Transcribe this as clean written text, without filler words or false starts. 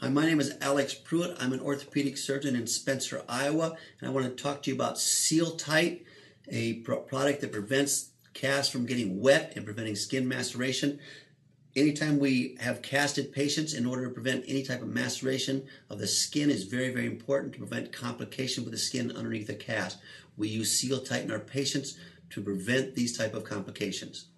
Hi, my name is Alex Pruitt. I'm an orthopedic surgeon in Spencer, Iowa, and I want to talk to you about Seal Tight, a product that prevents cast from getting wet and preventing skin maceration. Anytime we have casted patients, in order to prevent any type of maceration of the skin is very, very important to prevent complication with the skin underneath the cast. We use Seal Tight in our patients to prevent these type of complications.